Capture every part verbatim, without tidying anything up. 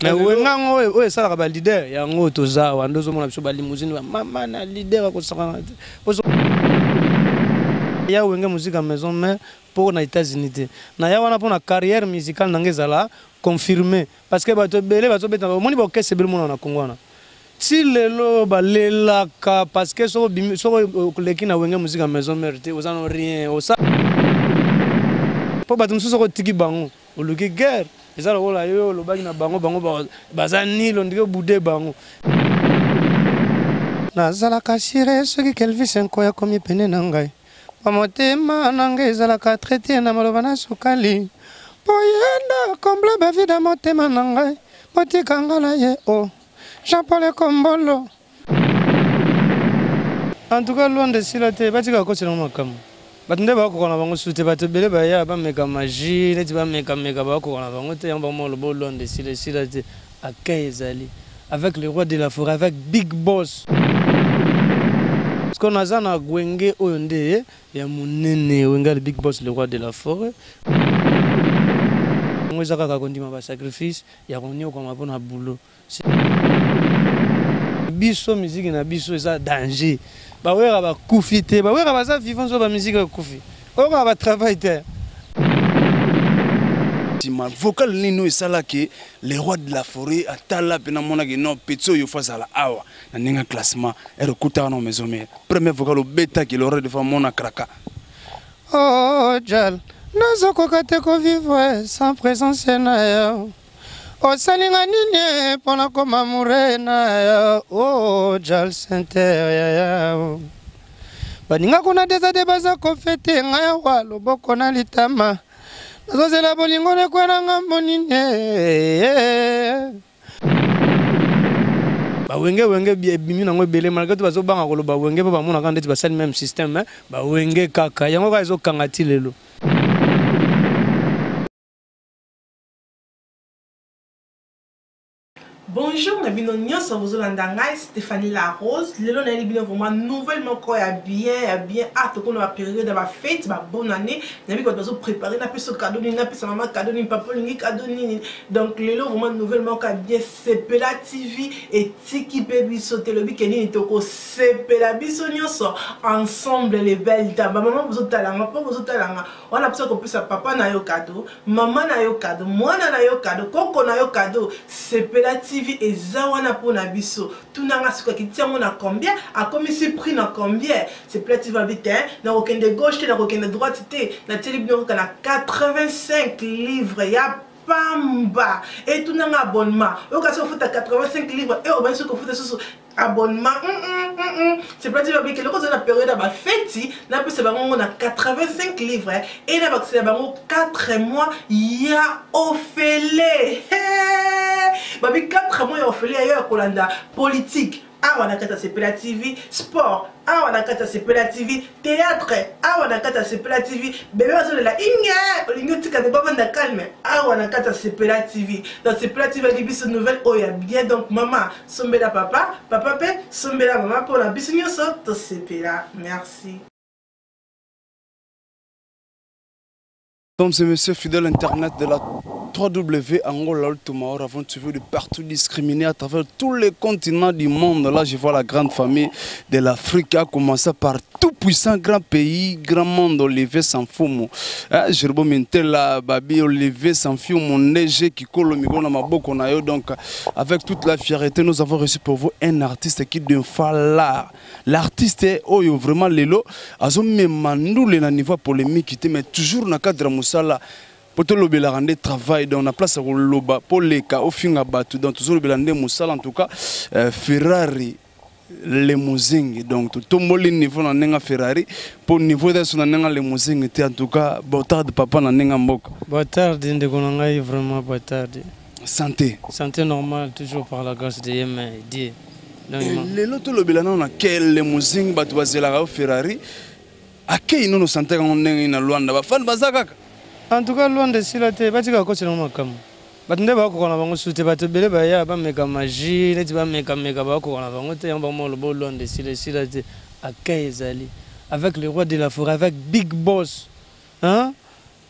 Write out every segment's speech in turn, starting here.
Mais wenga ngo o esala ka leader ya ngo toza wa ndozo mona biso ba limousine ba mama na leader ko saka ya wenga musique à maison mais pour na États-Unis na ya wana pour na carrière musicale nangezala confirmé parce que bato belé bato beta moni ba orchestre bel mona na Congo na si lelo ba lela ka parce que so so leki na wenga musique à maison mérité aux en rien au ça pour bato mususu ko tiki bango o luki guerre ezala ola yo lo baki na bango bango bazani lo ndike budé bango nazala kasire soki Kelvis enkoya komi pene na ngai pamotema na ngai ezala ka traité na maloba na sukali poyenda kombla ba vida motema na ngai botika ngala ye o Jean-Paul Kombolo en tout cas loin de silate batika ko sina makam batende ba ko na bango sute bato bele ba ya ba meka magie neti ba meka meka ba ko na bango te yamba mo lobo loin de silate silate akay ezali avec le roi de la forêt avec Big Boss parce qu'on a zana gwenge oyonde ya munene wenga le Big Boss le roi de la forêt ngo zaka ka kondima ba sacrifice ya konyo ko mapona boulot biso musique na biso eza danger ba wera ba kufite ba wera ba za vivant so ba musique ko kufi o ba travail te ma vocal nino esala ke le roi de la forêt atala pena mona ke non petso yo fa sala awa na ninga classement et recouta na maison mère premier vocal au bêta ki le roi de fa mona kraka oh jal nazo ko kate ko vivre sans présence na yo o salinga nini pona ko mamure na yo oh jal center ya ya baninga kuna deza de baza ko fete ngaya wa loboko na litama nazozela bolingo ne kwena ngambo nini ba wenge wenge bimi nango ebele malgré tout bazo banga koloba wenge pa bamona ka ndeti basali même système ba wenge kaka yango ka ezo kanga ti lelo. Bonjour, bienvenue vous avez Stéphanie Larose. Lelo na libino vraiment nouvellement quoi bien bien hâte qu'on va période de la fête, ma bonne année. Na bi ko dozo préparer na peso cadeau ni na peso maman cadeau ni papa ni cadeau ni. Donc lelo vraiment nouvellement quoi bien Sepela T V et Tiki Baby sauter le week-end ni toko Sepela biso nyonso ensemble les belles dames. Maman vous otalanga, papa vous otalanga. On a besoin qu'on puisse papa na yo cadeau, maman na yo cadeau, mwana na yo cadeau, koko na yo cadeau. Sepela T V et zawana pour nabiso tout nanga suka qui tient mon à combien a commis ce prix na combien c'est platif va vite hein na aucun de gauche na aucun de droite té na télévision na quatre-vingt-cinq livres ya pamba et tout nanga abonnement au cas où faut quatre-vingt-cinq livres et au bien sûr que faut ce abonnement c'est platif va vite que le cause de la période à ma fête na plus c'est vraiment on a quatre-vingt-cinq livres et na c'est vraiment quatre mois ya Ophélie babi quatre mois ya Ophélie ailleurs Kolanda politique awa na kata Sepela T V sport awa na kata Sepela T V théâtre awa na kata Sepela T V bébé bazo la inga olingo tika de baba na calme awa na kata Sepela T V dans Sepela T V libi ce nouvelle oya bien donc maman sombela papa papa pe sombela maman pour la bisinyo so to Sepela merci. Mesdames et messieurs, fidèles internet de la w w w point angola ultima avant tu veux de partout discriminé à travers tous les continents du monde. Là, je vois la grande famille de l'Afrique a commencé par tout puissant grand pays, grand monde, Olivier Sanfumo. Jerbo Mentela, Babi, Olivier Sanfumo, Neige, qui colle au micro dans ma bouche. Donc, avec toute la fierté, nous avons reçu pour vous un artiste qui devient l'art. L'artiste est oh, vraiment l'élo. Azo me mandou le niveau polémique, mais toujours dans le cadre de Moussala. Pour tout le monde travail dans la place pour loba pour les cas au fin à battu dans tout le monde Moussala en tout cas Ferrari limousine donc tout le niveau na nenga Ferrari pour niveau de son nenga limousine en tout cas botard de papa na nenga mboka botard de konanga vraiment botard santé santé normale toujours par la grâce de Dieu. Les loto le belana na quel limousine batu bazela Ferrari akei non santé on nenga na Luanda ba fan bazaka. En tout cas, loin de silate, batika ko sina makam. Batende ba ko na bango sute bato bele ba ya ba meka magie, neti ba meka meka ba ko na bango te yamba mo lobo loin de silate silate akay ezali avec le roi de la forêt avec Big Boss. Hein?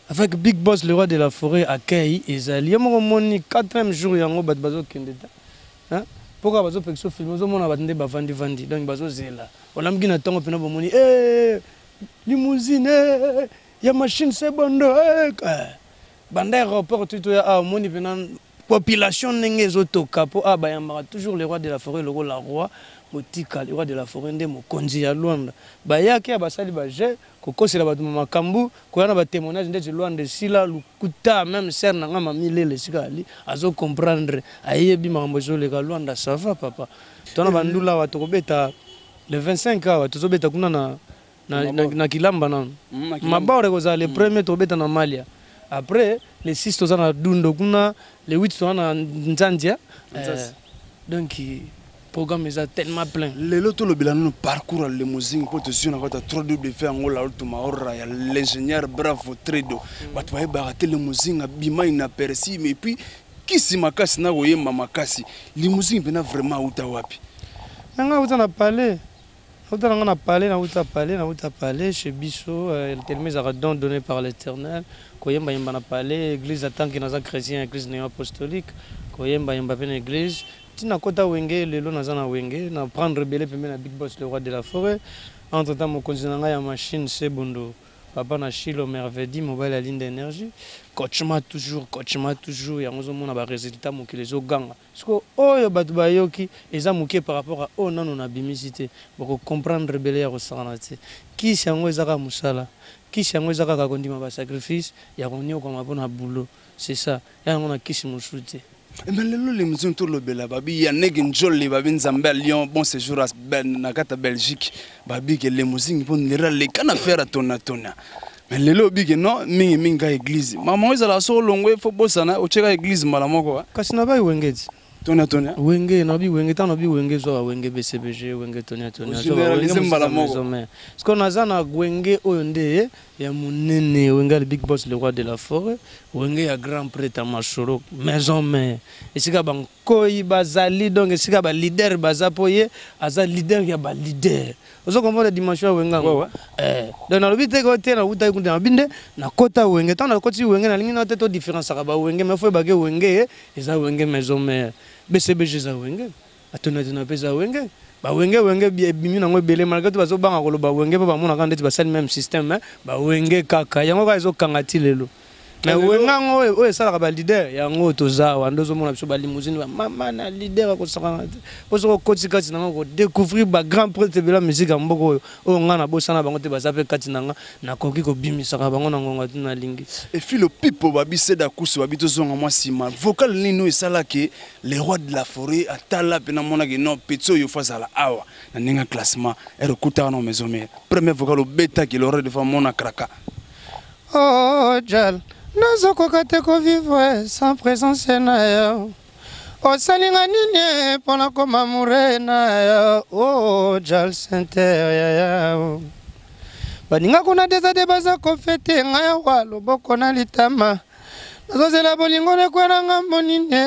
avec Big Boss le roi de la forêt accueille ezali yamo moni quatrième jour yango bat bazo kendeta hein pourquoi bazo pexo film zo mona batende bavandi vandi donc bazo zela olamgi na tongo pena bomoni eh limousine eh ya machine c'est bondo eh banda aéroport tout ya a moni pena population ndenge ezotoka po a bayambaka toujours le roi de la forêt le roi motika le roi de la forêt nde mokonzi ya Luanda bayaki ya basali baje kokosela bato makambu koyana ba témoignage ndeti Luanda sila lukuta même ser nanga mamilele sikali azo comprendre ayebi makambo ezoleka Luanda ça va papa tona bandula wa tokobeta le vingt-cinq awa tozobeta kuna na na, na, na kilamba na mm, mabore koza le mm. premier tobeta na Malia après les six toza na Dundo kuna les huit toza na Nzandia euh, donc programme est tellement plein. Le tout le bilan parcours le musique pour te suivre dans trois W en Angola Tumaora ya l'ingénieur Bravo Tredo. Bat va barater le musique abima inaperçu mais puis qui si makasi na oyemba makasi. Le musique bena vraiment uta wapi. Nga uta na parler. Uta nga na parler na uta parler na uta parler chez Bisso euh, tellement za don donné par l'Éternel. Koyemba yemba na parler église tant que naza chrétien église néo-apostolique. Koyemba yemba ben église tina kota wenge lelo nazana wenge na prendre belé pembe na Big Boss le roi de la forêt entre temps mon continent ya machine c'est bondo papa na Chilo merveille mobile la ligne d'énergie coachma toujours coachma toujours ya ngozo mona ba résultat mokile zo ganga siko oyo batu bayoki eza moké par rapport à oh non on a bimisité pour comprendre belé ya resana te ki shango ezaka musala ki shango ezaka ka kondima ba sacrifice ya konyo ko mabona boulot c'est ça ya ngona kishi mushute. Mais les musiques tout le bela babi ya negi njoli babi nzambe à Lyon bon séjour à nakata Belgique babi que les musiques pour ne les kana faire tona tona mais les lobby que non mingi minga église maman ils ala so longwe faut bosana o cheka église mala moko kasi na bai wengeti tona tona wenge na bi wenge ta na bi wenge zo wenge B C B G wenge tona tona zo wenge mala moko parce qu'on a zana wenge oyonde ya munene wenge le Big Boss le roi de la forêt wenge ya grand prêtre mashoro maison mère esika bankoi bazali donc esika ba leader bazapoye aza leader ya ba leader ozo comprendre la dimension wenge ngo eh donc na lobi te ko te na uta kunde na binde na kota wenge ta na koti wenge na lingi na te to différence ka ba wenge mais faut ba ke wenge eza wenge maison mère B C B G za wenge atona tona pesa wenge ba wenge wenge bimi na ngobele malgré tout bazo banga koloba wenge pa mona ka ndeti ba sali même système ba wenge kaka yango ka ezo kangati lelo mais wenga ngo o esala ka ba leader yango toza wando zo mona biso ba limousine ba mama na leader ko saka ko so ko tika tina ngo découvrir ba grand prêtre de la musique mboko o ngana bosana bango te bazape katinanga na koki ko bimisa ka bango na ngonga tuna lingi et filo pipo babise da kusu babito zonga moi sima vocal nino esala ke les rois de la forêt atala pena mona ke non petso yo face à la awa na ninga classement et rekuta na maison mère premier vocal au bêta qui l'aurait de faire mona kraka oh jal nazokoka te kovivre sans présence na yo osalinga nini mpona komamure na yo o jal center ya yao baninga kuna deza de baza kofete ngai awa loboko na litama nazozela bolingo nekwena ngambo nini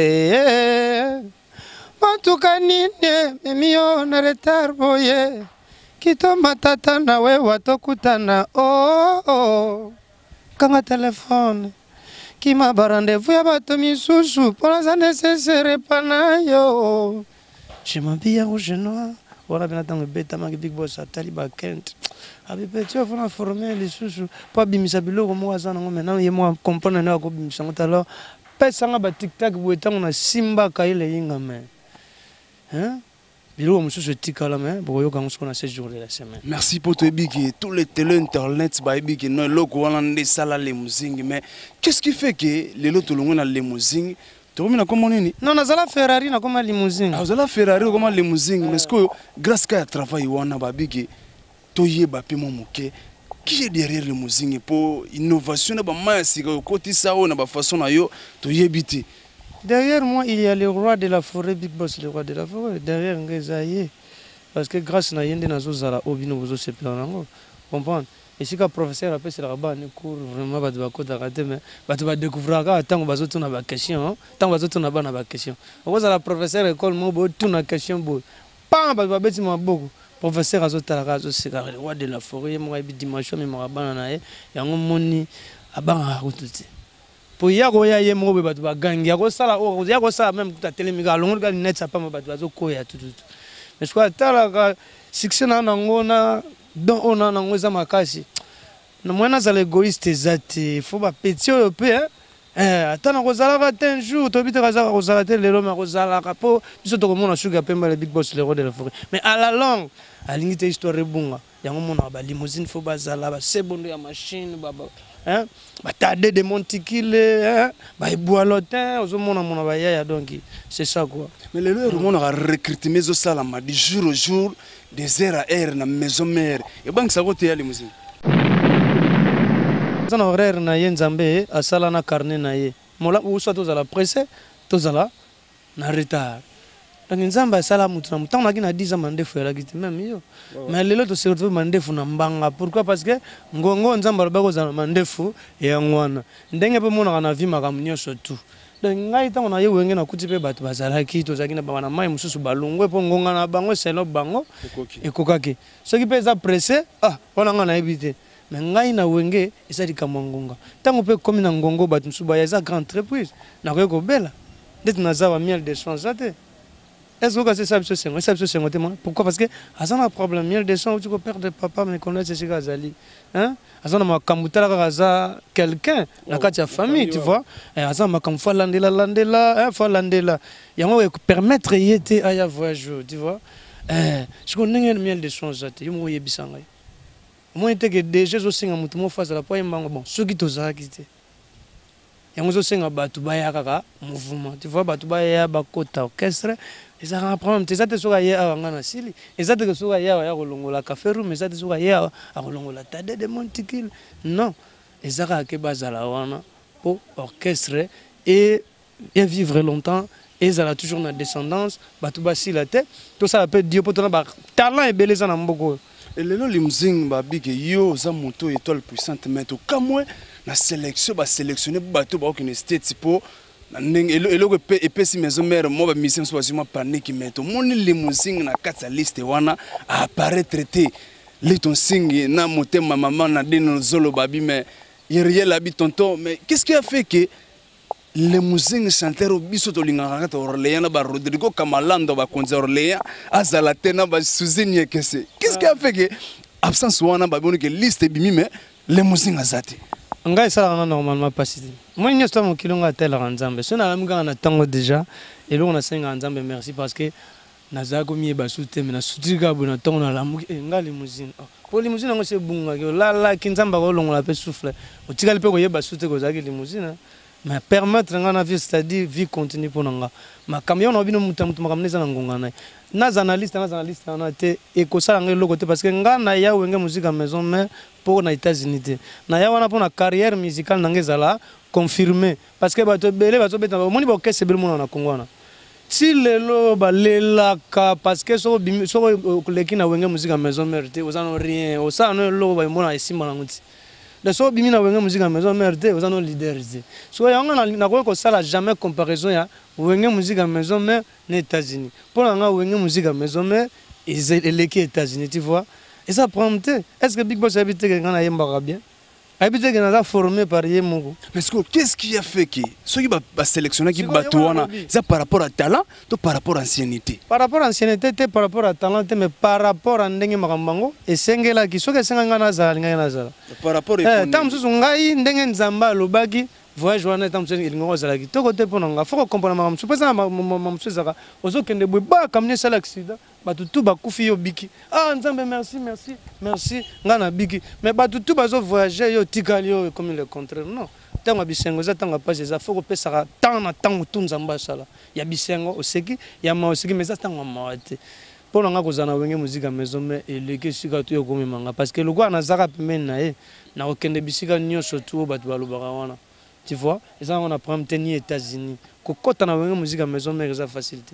matuka nini memi yo na retard boye kito matata nawe watokutana oh, oh. Kanga téléphone qui m'a rendez-vous ya bato misusu pour ça nécessaire pas na yo je m'habille en rouge noir voilà bien attendre beta ma Big Boss atali ba kent abi petit on va former les susu pas bimisa biloko mo azana ngo maintenant ye mo comprendre na ko bimisa ngo alors pesa nga ba TikTok bo etango na simba ka ile yinga me hein. Merci pour te dire tous les télé internet baby que non loko wana sala limousine mais qu'est-ce qui fait que les loto longo na limousine tu vois comment nini non nazala Ferrari na comme limousine ah nazala Ferrari comme limousine mais que grâce à travail wana baby que toye ba pe momoke qui est derrière limousine pour innovation na ba masi ko côté ça on na ba façon na yo toye bité. Derrière moi, il y a le roi de la forêt, Big Boss, le roi de la forêt. Derrière, Ngazaye. Parce que grâce à Yende Nazozala, Obino, vous aussi, vous comprenez. Et si le professeur appelle c'est la rabat, ne court vraiment pas de la côte à rater, mais tu vas découvrir tant que tu as une question, tant que tu as une question. Vous avez le professeur école, moi, tu as une question, pas un peu de beaucoup. Professeur Azotara, c'est le roi de la forêt, moi, dimanche, mais moi, bananae, et on moni. abanga kutu te po ya ko ya ye mo be batu ba gangi ya ko sala o ya ko sala même ta telemika longo ka net sa pa mo batu bazo ko ya tout tout mais je crois tala ka succès na ngona don ona na ngoza makasi na mwana za l'égoïste zati faut ba petit au peu hein eh atana ko zala ka un jour to bita ka za ko zala te lelo ma ko zala ka po biso to ko mona sugar pemba le big boss le roi de la forêt mais à la longue alingi te histoire bunga yango mona ba limousine faut ba zala ba sebondo ya machine baba hein ba tade de monticule hein ba boalotin ozomona mona ba yaya donc c'est ça quoi mais le lelo mona ka recruter mezo sala ma du jour au jour des heures à heure na maison mère et banque ça côté ya limousine zana horaire na ye nzambe asala na carnet na ye mola uso tozala pressé tozala na retard donc nzambe asala mutu na mutu na kina dix ans mandefu ya lakiti même yo mais lelo to se retrouve mandefu na mbanga pourquoi parce que ngongo nzambe alobako zana mandefu ya ngwana ndenge pe mona na vie makambo nyonso tout donc ngai tango na ye wenge na kuti pe bato bazalaki tozaki na bana mai mususu balungwe po ngonga na bango selo bango ekokaki soki pe za pressé ah wana nga na ebité mais ngai na wenge esali kamangonga tango pe komi na ngongo bato mususu ba ya za grande entreprise na ko bela d'être na za ba miel de chance zate est-ce que c'est ça biso sengo ça biso sengo te moi pourquoi parce que azana problème miel de chance tu ko perdre papa mais connaît c'est ça azali hein azana makamutala ka za quelqu'un na kati ya famille tu vois et azana makamfa landela landela hein faut landela yango ko permettre yete aya voyage tu vois eh je connais miel de chance zate yo mo yebisa ngai moi était que déjà zo singa mutu mo face la poye mbango bon soki tozaki te yango zo singa batu baya kaka mouvement tu vois batu baya bakota orchestre et ça rend problème te zate soka ye awa ngana sili et zate que soka ye awa ya kolongola café room mais zate soka ye awa a kolongola tade de monticule non et ça ka bazala wana pour orchestre et et vivre longtemps et ça a toujours na descendance batu basi la tête tout ça peut Dieu pour ton talent et beleza na mboko. Et lelo limzing ba big yo za moto étoile puissante mais to kamwe na sélection ba sélectionner bato ba okine state po na ndenge elo elo pe epesi maison mère mo ba mission so basima panique mais to moni limzing na kata liste wana a apparaître traité les ton singi na motema maman na dino zolo babi mais yeriel abi tonton mais qu'est-ce qui a fait que les musiciens chanteurs biso to lingaka to Orléans ba Rodrigo Kamalando ba konza Orléans azala tena ba Suzine kese qu'est-ce qui a fait que absence wana ba boni que liste bimi mais les musiciens azati ngai ça normalement pas si moi n'y a mon kilonga tel nzambe so na lamga na tango déjà et là on a cinq nzambe merci parce que naza ko mi ba soute mais na sutika bona tango na lamu ngai les musiciens pour les musiciens ngo se bunga la la kinzamba ko longola pe souffle o tikali pe ko yeba soute ko zaki les musiciens mais permettre ngana vie c'est-à-dire vie continue pour nga ma camion na bino mutu mutu makamneza na ngonga na na analyste na analyste na te et ko sala ngelo côté parce que ngana ya wenge musique à maison mais pour na États-Unis na ya wana pour na carrière musicale nangezala confirmé parce que bato belé bato beta moni ba orchestre bel mona na Congo na si lelo ba lela ka parce que so so leki na wenge musique à maison merde aux en rien au ça no lo ba mona esimba na nguti de so bimi na wenge musique à maison merde aux en leader so yanga na na ko sala jamais comparaison ya wenge musique à maison mais aux États-Unis pour nga wenge musique à maison mais et leki États-Unis tu vois et ça prend est-ce que Big Boss habite que ngana yemba bien habite que na formé par yemoko mais qu'est-ce qui a fait que ceux qui va sélectionner qui batouana c'est par rapport à talent ou par rapport à ancienneté par rapport à ancienneté par rapport à talent mais par rapport à ndenge makambango et sengela ki soki senga ngana za ngana za par rapport à tam susu ngai ndenge nzamba lobaki voyage wana tam susu ilingo za ki to côté pona nga faut comprendre makam susu pesa makam susu za ozo kende bwe ba kamne sala accident batutu bakufi yo biki ah nzambe merci merci merci ngana biki mais batutu bazo voyager yo tikali yo comme le contraire non tango bisengo za tango pas ça faut que pesa tant na tango tout nzamba sala ya bisengo oseki ya ma oseki mais ça tango mawate pour nga kozana wenge musique à maison mais eleke sika to yo komi manga parce que le gwa na zaka pemene na e na okende bisika nyonso tu batu balobaka wana tu vois et ça on apprend tenir États-Unis kokota na wenge musique à maison mais ça facilité.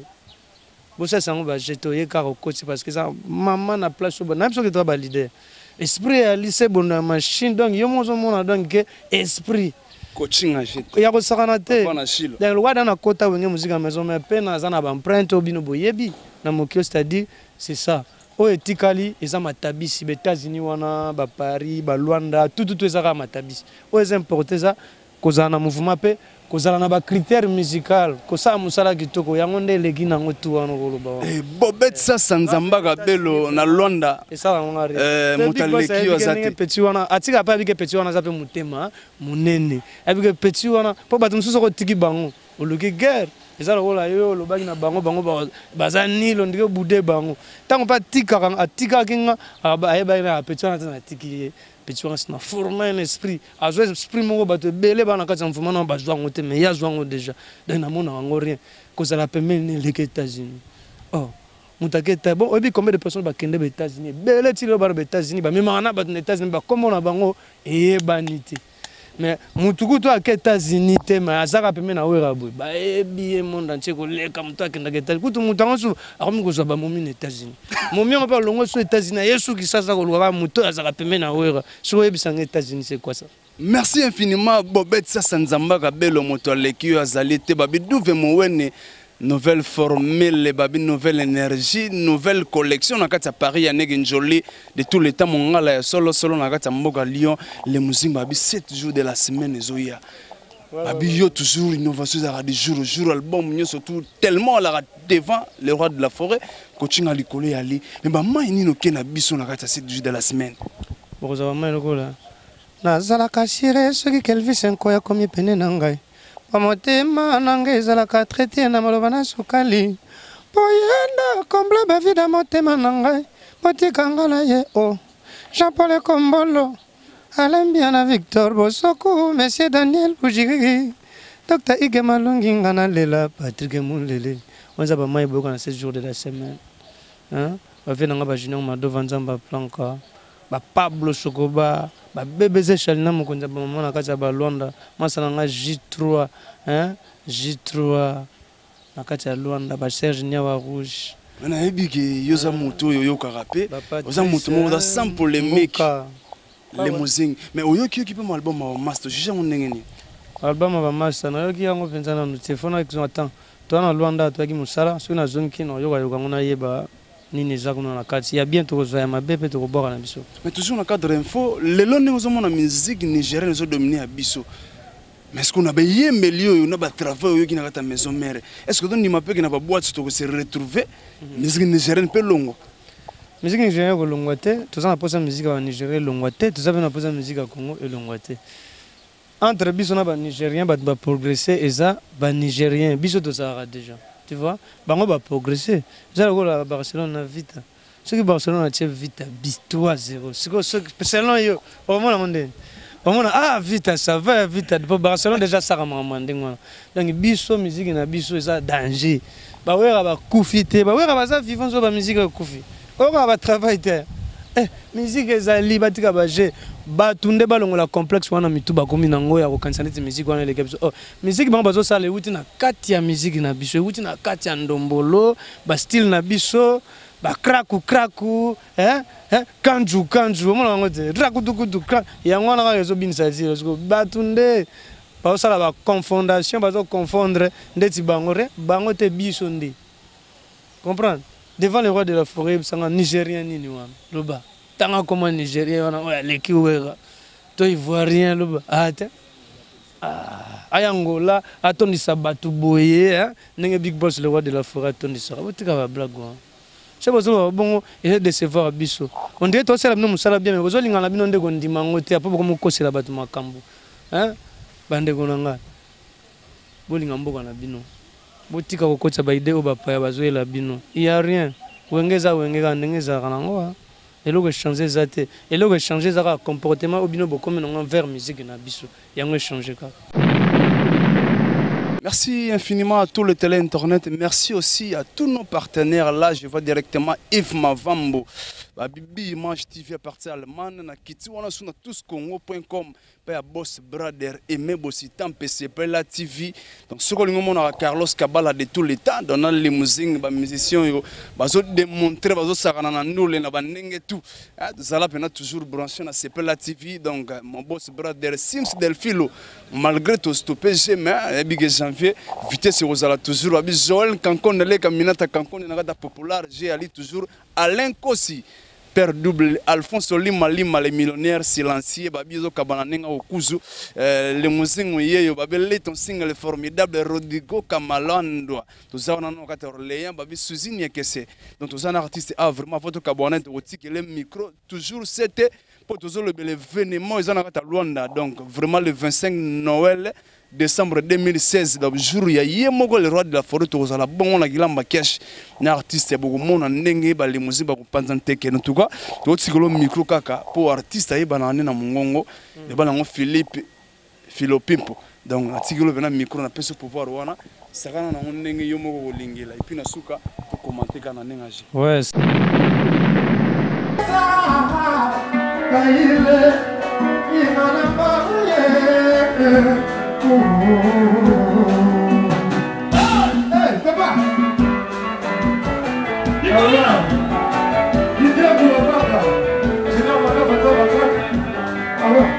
Ça c'est un peu jeté car au coach parce que ça maman na place au bon même si tu es leader esprit à lycée bon machine donc yo mo zo donc esprit coaching à jeter ya ko sakana te donc le wada na kota wenge musique à maison mais pe na za na ba empreinte obino boyebi na mokio c'est-à-dire c'est ça oyo etikali eza matabisi ba États-Unis wana ba Paris ba Luanda tout tout ezaka matabisi oyo eza importé eza kozala na mouvement pe kozala na ba critères musical kosala musala kitoko yango nde eleki nango tu wana koloba eh Bobette Sasa Nzambaka Belo na Luanda esala ngari eh mutaleki ozate petit wana atika pa bike petit wana zape mutema munene abike petit wana po bato mususu ko tiki bango oluki guerre ezala kola yo lobaki na bango bango baza nilo ndike bude bango tango pa tika atika kinga ayeba ina petit wana tana tiki petit wana sina former un esprit azo esprit moko bato belé bana kati ya mfuma na bazwa ngote mais ya zwango déjà donc na mona ngo rien cause la pemene les États-Unis oh mutaketa bon obi combien de personnes ba kende aux États-Unis belé ti lo ba aux États-Unis ba même na ba aux États-Unis ba comme na bango e banité mais mutuku to ak États-Unis te mais azaka pemene na wera boy ba e bien monde entier ko leka mutu akenda ke États-Unis kutu mutango su akomi ko ba momi aux États-Unis momi on pa longo sur États-Unis yesu ki sasa ko lwa mutu azaka pemene na wera so ebisanga États-Unis c'est quoi ça? Merci infiniment Bobette Sasa Nzambaka Belo moto aleki yo azali te babi douve mowene nouvelle formule babi nouvelle énergie nouvelle collection na kati ya Paris ya nege njoli de tout le temps mongala ya solo solo na kati ya mboka Lyon les musiques babi sept jours de la semaine ezoya babi yo toujours innovation za de jour au jour album nyo surtout tellement la devant le roi de la forêt coaching alikolo ya li mais ba mai nino ke na biso na kati ya sept jours de la semaine boza ba mai lokola nazalaka sire soki kelvis enkoya komi pene na ngai pamotema na ngai ezalaka traité na maloba na sukali po yenda kombla bavida motema na ngai botika nga na ye o Jean-Paul Kombolo Alembia na Victor Bosoko Monsieur Daniel Ujigi Docteur Ige Malungi nga na lela Patrick Mulele onza ba mai boka na sept jours de la semaine hein bavena nga ba Junior Mado Vanzamba Planka ba Pablo Chocoba ba bébé Chalina mokonza ba mama na kati ya ba Luanda masala nga J trois hein J trois na kati ya Luanda ba Serge Nyawa Rouge na ebiki yoza moto yo yokaka pe oza moto mo za sans polémique les musiques mais oyoki yoki pe mo album ma master juge ngo ndengeni album ba master na yoki yango penza na téléphone avec son attend toi na Luanda toi ki musala so na zone kino yoka yoka ngona yeba nini zakuna na kati ya bientôt kozwa ya mabepe to koboka na biso mais toujours na cadre info lelo ndenge zo mona musique nigérienne zo dominer à biso mais est-ce qu'on a bien milieu on a pas travail qui na ta maison mère est-ce que donc ni mapé qui na pas boîte to se retrouver musique nigérienne pe longo musique nigérienne ko longo te tout ça na posa musique en Nigeria longo te tout ça na posa musique au Congo et longo te entre biso na ba nigérien ba ba progresser eza ba nigérien biso to ça déjà tu vois bango ba progresser ça la Barcelone na vita ce qui Barcelone a tient vita bis trois zéro ce que Barcelone yo au moins la monde ah vite ça va vite pour Barcelone déjà ça ramande donc biso musique na biso ça danger ba wera ba kufite ba wera ba za vivant so ba musique kufi o ba travail te eh musique za libatika ba je ba tunde ba longola complexe wana mituba komi nango ya ko kansanete musique wana leke biso oh musique bango bazo sala uti na kati ya musique na biso uti na kati ya ndombolo ba style na biso ba kraku kraku eh eh kanju kanju mona ngote rakutu kutu kra ya ngwana ka yezo binisa zero sko batunde ba osala ba confondation ba zo confondre ndeti bangore bango te biso ndi comprendre devant le roi de la forêt sanga nigérien nini wana loba tanga comme nigérien wana oya leki wera to ivoirien loba ate ah ayangola atondisa batu boye hein ndenge big boss le roi de la forêt atondisa botika ba blague c'est bon bon et décevoir biso on dirait toi c'est la même musala bien mais vous allez ngala bino ndeko ndima ngote apo ko mokosela batu makambo hein bande konanga bolinga mboka na bino botika kokotsa ba idée obapa bazoela bino il y a rien wengeza wengeka ndengeza kanango eloko changer zate eloko changer za comportement obino bokomi non vers musique na biso yango changer ka. Merci infiniment à tout le télé internet. Merci aussi à tous nos partenaires. Là, je vois directement Yves Mavambo. Babibi Image T V à partir Allemagne, na kiti wana suna tous congo point com, pa boss brother Aimé Bossitan P C P la T V. Donc ce qu'on a Carlos Cabala de tous les temps dans les limousines, ba musiciens yo, bazo démontrer bazo sakana na nule na banenge tout. Ah zala pena toujours branché na C P la T V. Donc mon boss brother Sims Delfilo malgré tout stoppage mais big janvier vitesse ozala toujours abi Joël Kankon le kaminata Kankon na gata populaire j'ai ali toujours Alain Kossi Père double Alphonse Lima Lima les millionnaires silencieux babizo kabananenga okuzu les muzingu yeyo babele ton single formidable Rodrigo Kamalando tozana no kata Orléans babi Suzine Yekese donc tozana artiste a vraiment votre kabonnet otique le micro toujours c'était pour toujours le événement ils en kata Luanda donc vraiment le vingt-cinq Noël décembre deux mille seize donc jour ya yemoko le roi de la forêt tozala bon na gilamba cash na artiste ya beaucoup mona ndenge ba limousine ba kupanzante ke en tout cas to tsikolo micro kaka pour artiste ay banane na mongongo e bana ngo Philippe Philopimpo donc na tsikolo bena micro na peso pouvoir wana sakana na ndenge yomoko kolingela et puis na suka pour commenter kana nenga ji ouais Hey, papa! Voilà! Il vient pour le papa! Sinon, on va faire ça, on va faire. Alors!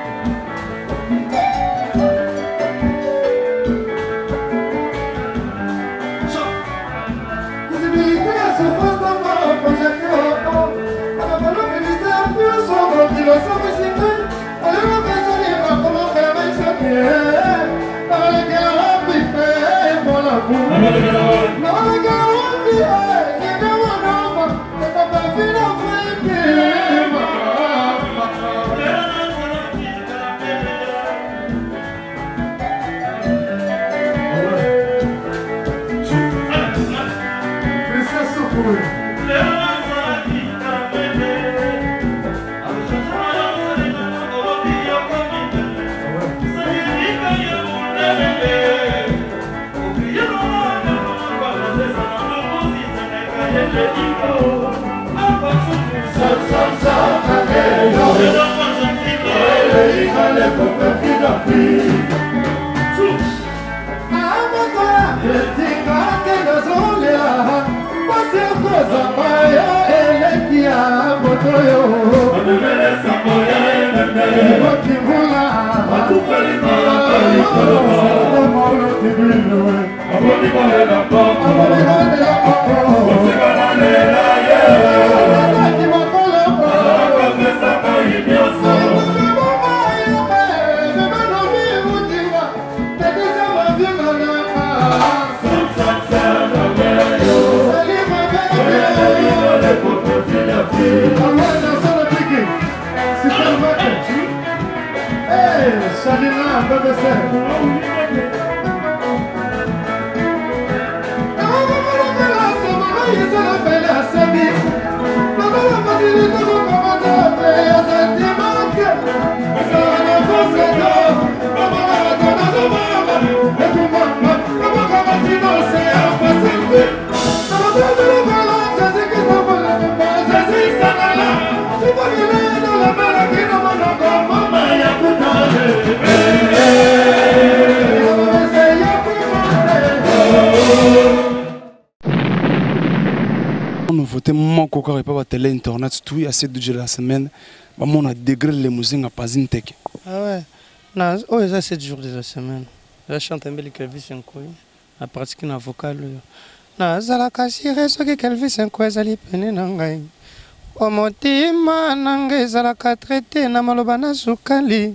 Visibilité à ce poste d'enfant, projeté au haut. On va falloir que l'histoire plus sombre, qu'il le semble si peu. On va faire ça, il va comment faire un choc. Nouveauté mon coca et pas télé internet tout à cette de la semaine bah mon a degré les musiques à pas une tech ah ouais non oh ça sept jours de la semaine je chante un bel Kelvis Nkoy à pratiquer na vocal na zala kasire so que Kelvis Nkoy zali pene na ngai o motima nanga zala ka traité na maloba na sukali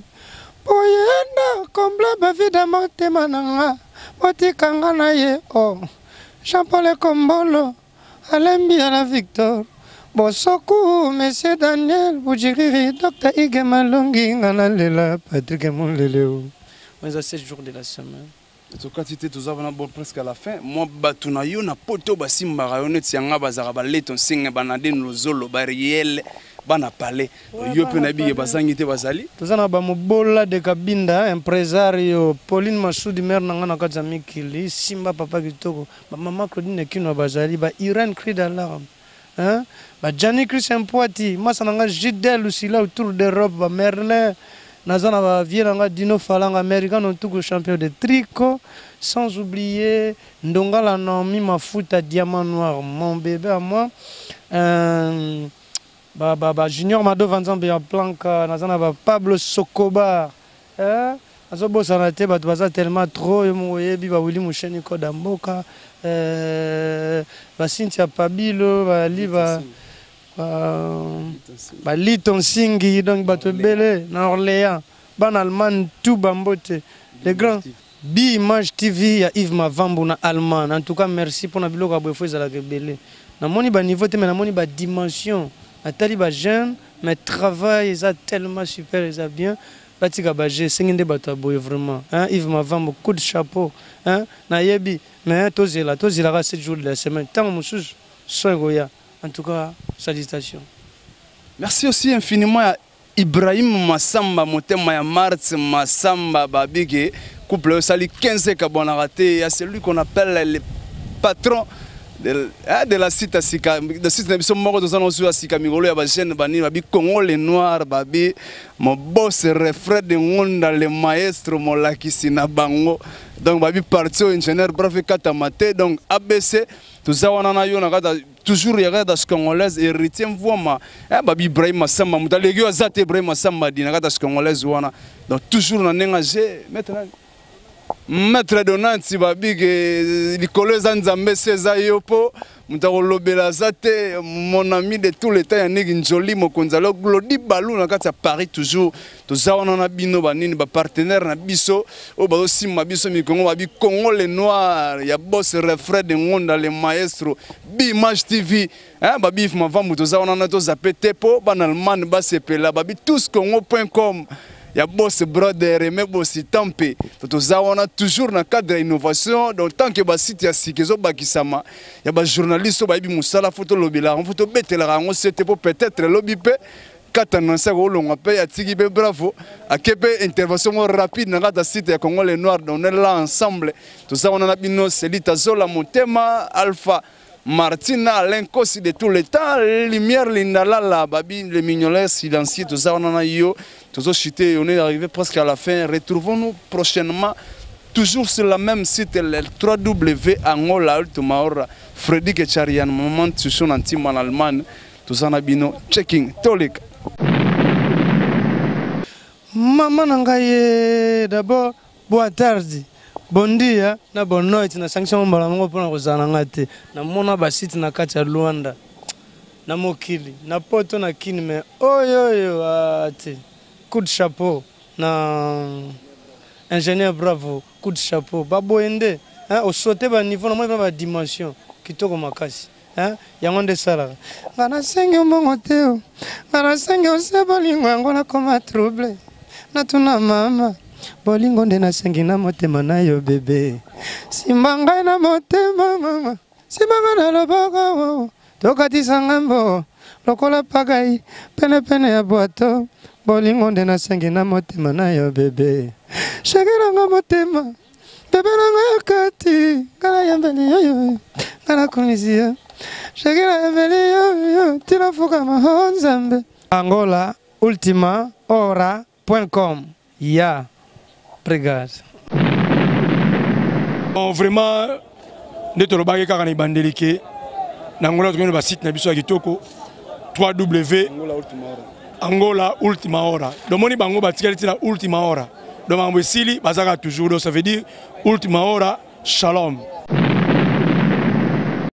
poyenda combla ba vida motema nanga motikanga na ye oh Jean-Paul Kombolo Alembi à la Victor Bosoku, Monsieur Daniel Boujiri, Docteur Ige Malongi, Nganalela, Patrick Monleleo. On est à sept jours de la semaine. En tout cas, tu es bon presque à la fin. Moi, Batuna yo na poto basi marayonet yanga bazara baleton singa banade no zolo bariel bana palais. Yo pe na bi bazangi te bazali. Tozana ba mobola de Kabinda, impresario Pauline Masudi mer nanga na kazami kili Simba papa kitoko. Ba mama Claudine Kino bazali ba Iran cri d'alarme. hein ba Gianni Christian Poiti masa nanga Gidel aussi là autour d'Europe ba Merlin nazana ba Vieranga Dino Falanga américain en tout champion de tricot sans oublier Ndongala Naomi Mafuta Diamant Noir mon bébé à moi euh, ba ba ba Junior Mado Vanzambe ya Planka nazana ba Pablo Sokoba hein azo bosa na te bato baza tellement trop yo yebi ba Willy Musheni ko damboka euh ba Cynthia Pabilo ba liba ba Liton Singi donc bato belé na Orléans ban Allemagne tout bambote les grands Bi Image T V ya Yves Mavambo na Allemagne en tout cas merci pour na biloko boefo za la belé na moni ba niveau te mais na moni ba dimension atali ba jeune mais travail ça tellement super et ça bien Batika Bagé, Sengende Bataboy vraiment. Hein, Yves Mavambo, coup de chapeau. Hein, Nayebi, mais Tozela, Tozela, sept jours de la semaine. Tant mon sous, Sogoya. En tout cas, salutations. Merci aussi infiniment à Ibrahim Massamba, Motema ya Mars Massamba Babige, couple Sali quinze Kabonarate, il y a celui qu'on appelle le patron de, de la cité Sika, de site de Bisson Moro, nous allons sur Sika Migolo, ya Bajen Bani, Babi Congo, les Noirs, Babi, mon boss refrain de Ngonda, le maestro, mon Lakisina Bango, donc Babi parti au ingénieur, bref, Katamate, donc A B C, tout ça, on en a eu, on a toujours il y a des Congolaises, héritiers, vraiment, Babi Ibrahim Massamba, Mouta, les gars, Zate Ibrahim Massamba, il y a des Congolaises, donc toujours on a engagé, maintenant. Maître Donanti babi que Nicolas Nzambe César yopo mutakolobeela zate mon ami de tout le temps yaniki njoli mokonzalo Glody Balou na kati ya Paris toujours tozawana na bino banini ba partenaire na biso o bazo simba biso mikongo babi Congo les Noirs ya boss refrain de Ngonda le maestro Bi Image T V hein babi Yves Mavambo tozawana na to zapete po banalman ba sepela babi tous congo point com. Il y a boss brother, mais boss tampé. On a toujours dans le cadre d'innovation. Donc tant que le site y a Sikezo Bakisama, il y a des journalistes qui ont fait la photo lobby là, on photo bête là, on c'était pour peut-être le lobby pe. Quand on a ça, on a payé à Tigibé bravo. À Kébé intervention rapide dans le site de Congo les Noirs, on est là ensemble. Tout ça on a bino Selita Zola Montema Alpha. Martina, l'incosi de tout le temps, lumière, l'indalala, babi, les mignolets silencieux, tout ça, on en a eu, tout ça, chuté, on est arrivé presque à la fin. Retrouvons-nous prochainement, toujours sur le même site, le trois W Angola, Ultimaora, Freddy Kecharian, moment, tu son anti-man en Allemagne, tout ça, on a bino, checking, tolik. Maman Nangaye, d'abord, boa tarde. Bon dia na bonne nuit na sanction mbala ngo pona kozana ngate na mona ba site na kati ya Luanda na mokili na poto na kinme oyo yo ate coup de chapeau na ingénieur bravo coup de chapeau baboende hein au sauter ba niveau na moi ba dimension kitoko makasi hein yango nde sala ngana senge mbongo teo ngana senge osebalingo yango na koma trouble na tuna mama bolingo nde nasengi na motema na yo bebe simbanga na motema mama simbanga na loboko tokatisa ngambo lokola pagai pene pene ya boato bolingo nde nasengi na motema na yo bebe shakira nga motema bebe na nga kati ngala yambeli yoyo ngala kumisia shakira yambeli yoyo tina fuka mahonzambe Angola ultima hora point com ya Obrigado. Bon, vraiment, nous sommes tous les gens qui bandelike. Angola, nous sommes site na biso ya kitoko trois W Angola Ultima Hora. Donc moni bango batikali tina Ultima Hora. Donc mambesili bazaka toujours. Donc ça veut dire Ultima Hora Shalom.